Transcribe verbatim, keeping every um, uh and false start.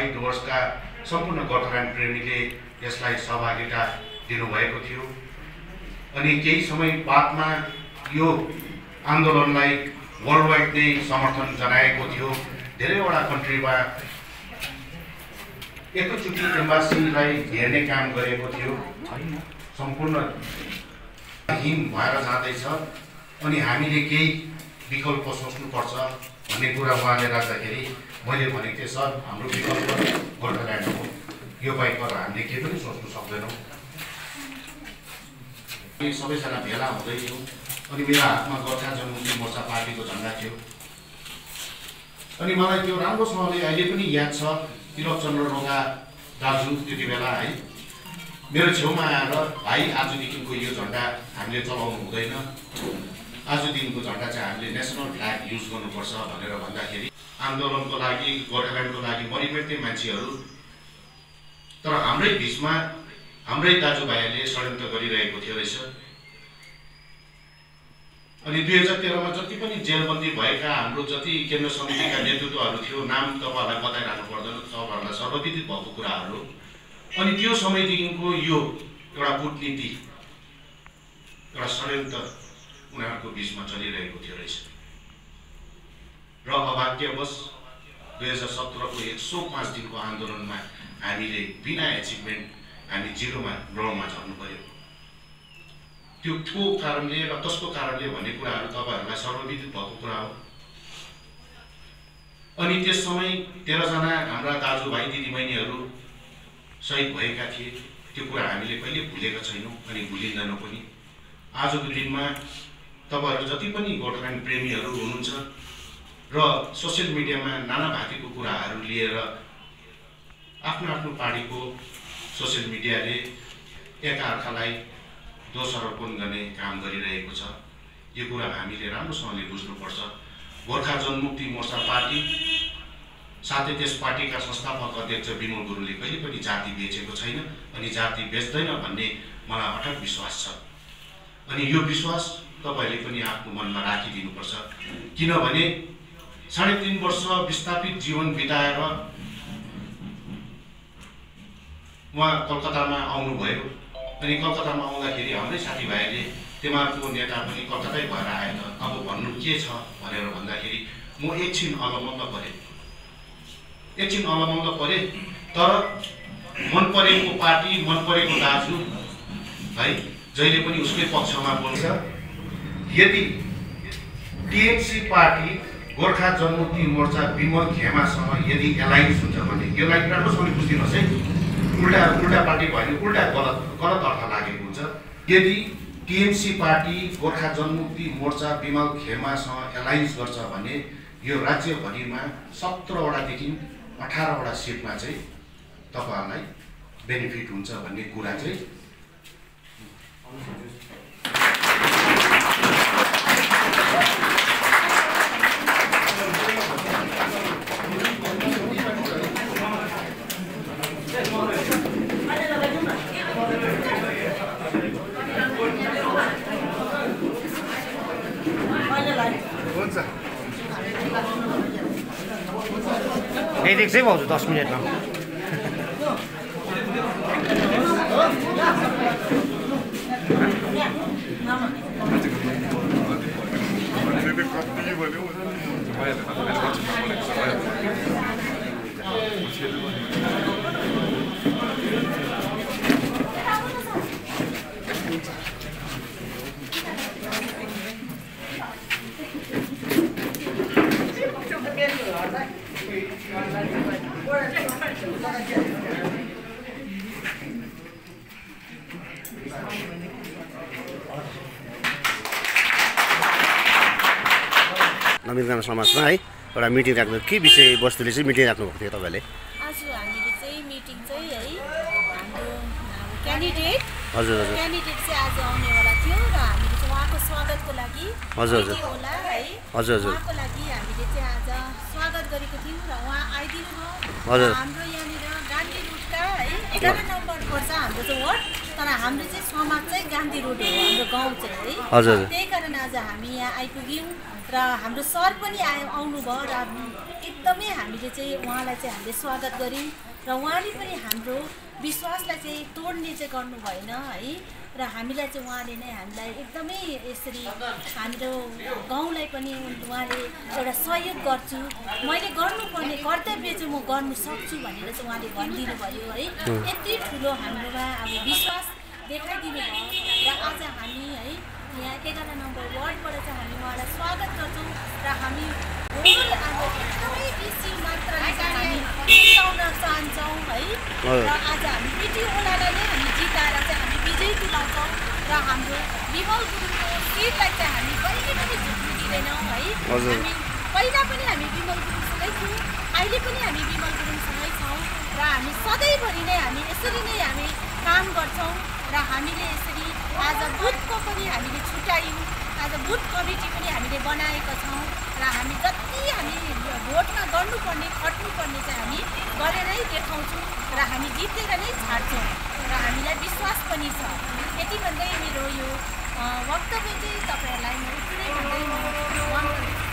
सही डुवर्सका सम्पूर्ण गोर्खाल्यान्ड प्रेमीले यसलाई सहभागिता दिनुभएको थियो। अनि केही समय बादमा यो आन्दोलनलाई वर्ल्ड वाइड नै समर्थन जनाएको थियो। धेरैवटा कन्ट्रीमा एकैचोटि एम्बासीलाई हेर्ने काम गरेको थियो। सम्पूर्ण हिम भएर जाँदैछ अनि हामीले केही विकल्प सोच्नुपर्छ भन्ने कुरा उहाँले राख्दाखेरि मैले भनेको थिएँ, सर हाम्रो विकल्प गोर्खाल्यान्ड हो, यो बाहेक हामीले केही पनि सोच्नु सक्दैनौँ। सबैजना भेला हुँदै थियौँ अनि मेरो हातमा गोर्खा जनमुक्ति मोर्चा पार्टीको झन्डा थियो। अनि मलाई त्यो राम्रोसँगले अहिले पनि याद छ, तिलकचन्द्र रोगा दाजु त्यति बेला है मेरो छेउमा आएर, भाइ आजदेखिको यो झन्डा हामीले चलाउनु हुँदैन, आजदेखिको झन्डा चाहिँ हामीले नेसनल फ्ल्याग युज गर्नुपर्छ भनेर भन्दाखेरि आन्दोलनको लागि गोर्खाल्यान्डको लागि मरिमेट्ने मान्छेहरू, तर हाम्रै बिचमा हाम्रै दाजुभाइहरूले षड्यन्त्र गरिरहेको थियो रहेछ। अनि दुई हजार तेह्रमा जति पनि जेलबन्दी भएका हाम्रो जति केन्द्र समितिका नेतृत्वहरू थियो, नाम तपाईँहरूलाई बताइरहनु पर्दैन, तपाईँहरूलाई सर्वविदित भएको कुराहरू। अनि त्यो समयदेखिको यो एउटा कूटनीति, एउटा षड्यन्त्र उनीहरूको बिचमा चलिरहेको थियो रहेछ। र अभाग्यवश दुई हजार सत्रको एक सौ पाँच दिनको आन्दोलनमा हामीले बिना एचिभमेन्ट हामी जिरोमा ग्राउन्डमा झर्नु पर्यो। त्यो को कारणले र कसको कारणले भन्ने कुराहरू तपाईँहरूलाई सर्वविदित भएको कुरा हो। अनि त्यस समय तेह्रजना हाम्रा दाजुभाइ दिदीबहिनीहरू शहीद भएका थिए। त्यो कुरा हामीले कहिले भुलेका छैनौँ अनि भुलिँदैनौँ पनि। आजको दिनमा तपाईँहरू जति पनि गोर्खाल्यान्ड प्रेमीहरू हुनुहुन्छ र सोसियल मिडियामा नाना भाँतीको कुराहरू लिएर आफ्नो आफ्नो पार्टीको सोसियल मिडियाले एकअर्कालाई दोषारोपण गर्ने काम गरिरहेको छ। यो कुरा हामीले राम्रोसँगले बुझ्नुपर्छ। गोर्खा जनमुक्ति मोर्चा पार्टी साथै त्यस पार्टीका संस्थापक अध्यक्ष विमल गुरुङले कहिले पनि जाति बेचेको छैन अनि जाति बेच्दैन भन्ने मलाई अटक विश्वास छ। अनि यो विश्वास तपाईँले पनि आफ्नो मनमा राखिदिनुपर्छ। किनभने साढे तीन वर्ष विस्थापित जीवन बिताएर उहाँ कलकत्तामा आउनुभयो। अनि कलकत्तामा आउँदाखेरि हाम्रै साथीभाइले तिमीहरूको नेता पनि कलकत्तै भएर आयो त, अब भन्नु के छ भनेर भन्दाखेरि म एकछिन अलमल्ल परेँ एकछिन अलमल्ल परेँ तर मन परेको पार्टी, मन परेको दाजु है जहिले पनि उसकै पक्षमा बोल्छ। यदि टिएमसी पार्टी गोर्खा जनमुक्ति मोर्चा विमल खेमासँग यदि एलाइन्स हुन्छ भने, यो लाइन राम्रोसँगले बुझिदिनुहोस् है, उल्टा उल्टा पार्टी भयो भने उल्टा गलत गलत अर्थ लागेको हुन्छ। यदि टिएमसी पार्टी गोर्खा जनमुक्ति मोर्चा विमल खेमासँग एलाइन्स गर्छ भने यो राज्यभरिमा सत्रवटादेखि अठारवटा सिटमा चाहिँ तपाईँहरूलाई बेनिफिट हुन्छ भन्ने कुरा चाहिँ यही चाहिँ भाउजू दस मिनटमा नवीनगाउँ समाजमा है एउटा मिटिङ राख्नु, के विषय वस्तुले चाहिँ मिटिङ राख्नुभएको थियो तपाईँले? आज हामीले चाहिँ मिटिङ चाहिँ है हाम्रो क्यान्डिडेट हजुर हजुर क्यान्डिडेट चाहिँ आज आउनेवाला थियो र हामीले चाहिँ उहाँको स्वागतको लागि हजुर हजुर होला है हजुर हजुर उहाँको लागि हामीले चाहिँ आज स्वागत गरेको थियौँ र उहाँ आइदिनु भयो। हजुर हाम्रो यहाँनिर गान्धी रुटका है एघार नम्बर पर्छ हाम्रो चाहिँ वार्ड तर हाम्रो चाहिँ समाज चाहिँ गान्धी रोड हो हाम्रो गाउँ चाहिँ है हजुर त्यही कारण आज हामी यहाँ आइपुग्यौँ र हाम्रो सर पनि आयो आउनुभयो र एकदमै हामीले चाहिँ उहाँलाई चाहिँ हामीले स्वागत गऱ्यौँ र उहाँले पनि हाम्रो विश्वासलाई चाहिँ तोड्ने चाहिँ गर्नु भएन है र हामीलाई चाहिँ उहाँले नै हामीलाई एकदमै यसरी हाम्रो गाउँलाई पनि उहाँले एउटा सहयोग गर्छु मैले गर्नुपर्ने कर्तव्य चाहिँ म गर्नु सक्छु भनेर चाहिँ उहाँले भनिदिनु भयो है यति ठुलो हाम्रोमा अब विश्वास देखाइदिनु भयो र आज हामी है यहाँ एघार नम्बर वार्डबाट चाहिँ हामी उहाँलाई स्वागत गर्छौँ र हामी होल अब एकदमै बेसी मात्राले चाहिँ हामी जिताउन चाहन्छौँ है र आज हामी पिटी ओलालाई नै हामी जिताएर चाहिँ हामी विजय तुलाउँछौँ र हाम्रो विमल गुरुङको सिटलाई चाहिँ हामी कहिले पनि झुक्नु दिँदैनौँ है हामी पहिला पनि हामी विमल गुरुङसँगै थियौँ अहिले पनि हामी विमल गुरुङसँगै छौँ र हामी सधैँभरि नै हामी यसरी नै हामी काम गर्छौँ र हामीले यसरी आज बुथको पनि हामीले छुट्यायौँ आज बुथ कमिटी पनि हामीले बनाएका छौँ र हामी जति हामी भोटमा गर्नुपर्ने खट्नुपर्ने चाहिँ हामी गरेरै देखाउँछौँ र हामी जितेर नै छाड्छौँ र हामीलाई विश्वास पनि छ यति भन्दै मेरो यो वक्तव्य चाहिँ तपाईँहरूलाई म यति नै भन्दै म